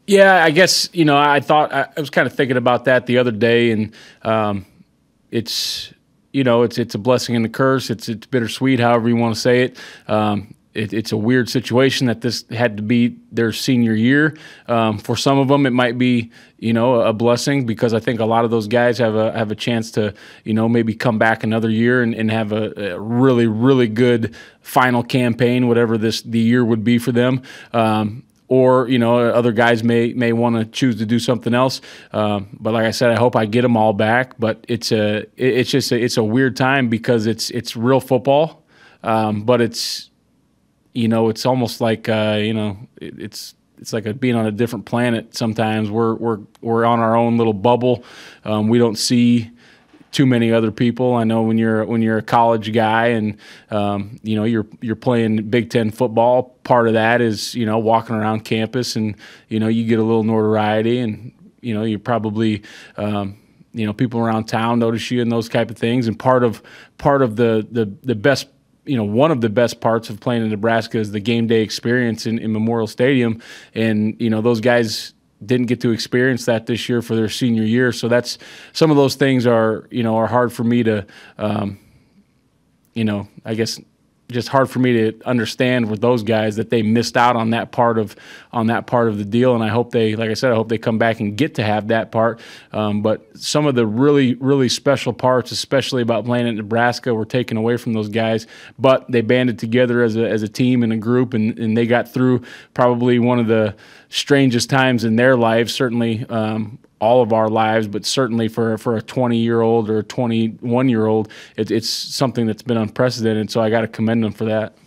Yeah, I guess, I was kind of thinking about that the other day, and it's it's a blessing and a curse. It's bittersweet, however you want to say it. It's a weird situation that this had to be their senior year. For some of them, it might be a blessing, because I think a lot of those guys have a chance to maybe come back another year and have a really really good final campaign, whatever the year would be for them. Or other guys may want to choose to do something else. But like I said, I hope I get them all back. But it's a weird time, because it's real football, but it's almost like it's like being on a different planet. Sometimes we're on our own little bubble. We don't see too many other people. I know when you're a college guy and you're playing Big Ten football, part of that is walking around campus, and you get a little notoriety, and you probably people around town notice you and those type of things. And part of the best, one of the best parts of playing in Nebraska is the game day experience in Memorial Stadium, and those guys didn't get to experience that this year for their senior year. So that's some of those things are hard for me to, I guess just hard for me to understand with those guys, that they missed out on that part of the deal. And I hope like I said, I hope they come back and get to have that part. But some of the really, really special parts, especially about playing at Nebraska, were taken away from those guys. But they banded together as a team and a group, and they got through probably one of the strangest times in their lives, certainly all of our lives, but certainly for a 20-year-old or a 21-year-old, it's something that's been unprecedented. So I got to commend them for that.